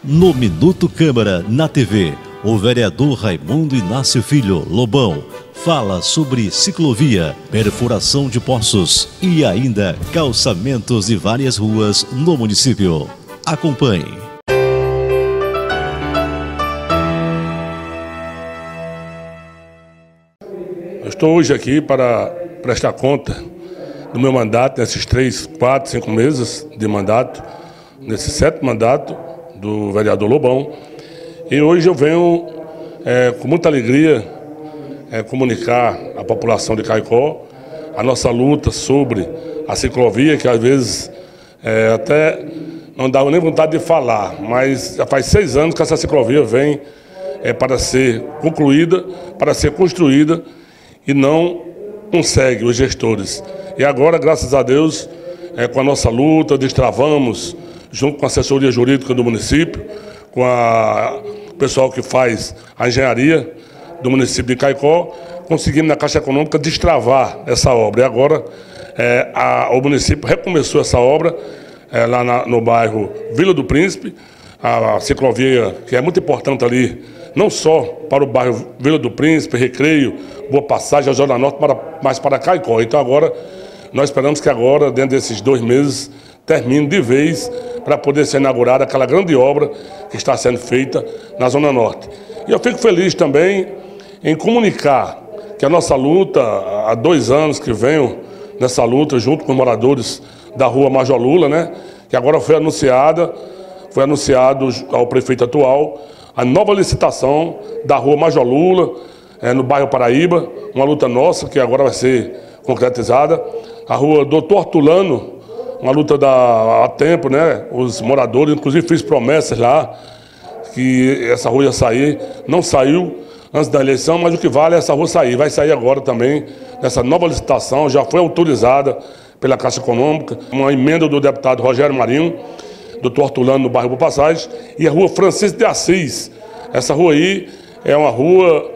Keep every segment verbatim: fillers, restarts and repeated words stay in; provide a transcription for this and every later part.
No Minuto Câmara, na T V, o vereador Raimundo Inácio Filho Lobão fala sobre ciclovia, perfuração de poços e ainda calçamentos de várias ruas no município. Acompanhe. Eu estou hoje aqui para prestar conta do meu mandato, nesses três, quatro, cinco meses de mandato, nesse sétimo mandato do vereador Lobão. E hoje eu venho é, com muita alegria é, comunicar à população de Caicó a nossa luta sobre a ciclovia, que às vezes é, até não dá nem vontade de falar, mas já faz seis anos que essa ciclovia vem é, para ser concluída, para ser construída, e não consegue os gestores. E agora, graças a Deus, é, com a nossa luta, destravamos, junto com a assessoria jurídica do município, com a, o pessoal que faz a engenharia do município de Caicó, conseguimos na Caixa Econômica destravar essa obra. E agora é, a, o município recomeçou essa obra é, lá na, no bairro Vila do Príncipe, a, a ciclovia que é muito importante ali, não só para o bairro Vila do Príncipe, Recreio, Boa Passagem, a Zona Norte, para, mas para Caicó. Então agora, nós esperamos que agora, dentro desses dois meses, termine de vez para poder ser inaugurada aquela grande obra que está sendo feita na Zona Norte. E eu fico feliz também em comunicar que a nossa luta, há dois anos que venho nessa luta, junto com os moradores da rua Major Lula, né, que agora foi anunciada, foi anunciado ao prefeito atual, a nova licitação da rua Major Lula, é, no bairro Paraíba, uma luta nossa que agora vai ser concretizada. A rua Doutor Artulano, uma luta da, há tempo, né? Os moradores, inclusive fiz promessas lá, que essa rua ia sair, não saiu antes da eleição, mas o que vale é essa rua sair. Vai sair agora também, nessa nova licitação, já foi autorizada pela Caixa Econômica, uma emenda do deputado Rogério Marinho, Doutor Artulano, no bairro Boa Passagem, e a rua Francisco de Assis. Essa rua aí é uma rua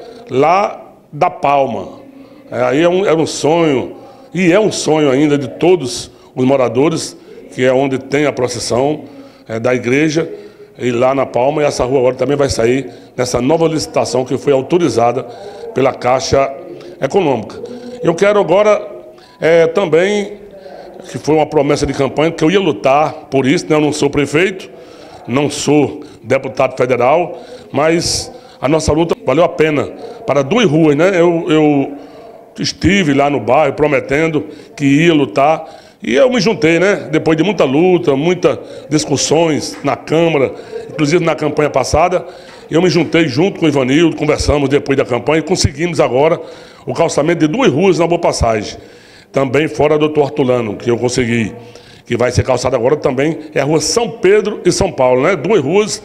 lá da Palma. É, aí é um, é um sonho, e é um sonho ainda de todos os moradores, que é onde tem a procissão é, da igreja, e lá na Palma, e essa rua agora também vai sair nessa nova licitação que foi autorizada pela Caixa Econômica. Eu quero agora é, também, que foi uma promessa de campanha, que eu ia lutar por isso, né? Eu não sou prefeito, não sou deputado federal, mas a nossa luta valeu a pena para duas ruas, né? Eu, eu estive lá no bairro prometendo que ia lutar, e eu me juntei, né? Depois de muita luta, muitas discussões na Câmara, inclusive na campanha passada, eu me juntei junto com o Ivanildo, conversamos depois da campanha e conseguimos agora o calçamento de duas ruas na Boa Passagem. Também fora do Doutor Artulano, que eu consegui, que vai ser calçada agora também, é a rua São Pedro e São Paulo, né? Duas ruas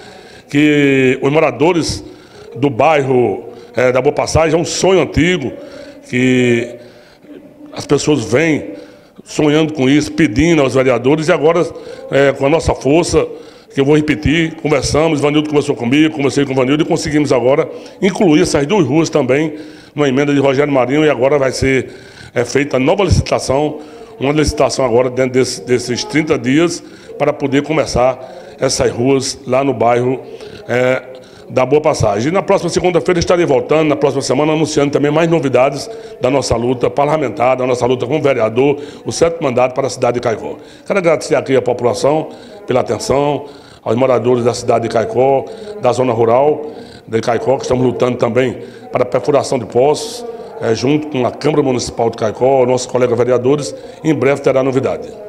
que os moradores do bairro é, da Boa Passagem, é um sonho antigo, que as pessoas vêm sonhando com isso, pedindo aos vereadores, e agora, é, com a nossa força, que eu vou repetir, conversamos, Ivanildo conversou comigo, conversei com o Ivanildo, e conseguimos agora incluir essas duas ruas também, numa emenda de Rogério Marinho, e agora vai ser é, feita a nova licitação, uma licitação agora dentro desse, desses trinta dias, para poder começar essas ruas lá no bairro é, da Boa Passagem. E na próxima segunda-feira estarei voltando, na próxima semana, anunciando também mais novidades da nossa luta parlamentar, da nossa luta como vereador, o sétimo mandato para a cidade de Caicó. Quero agradecer aqui a população pela atenção, aos moradores da cidade de Caicó, da zona rural de Caicó, que estamos lutando também para a perfuração de poços, é, junto com a Câmara Municipal de Caicó, nossos colegas vereadores. Em breve terá novidade.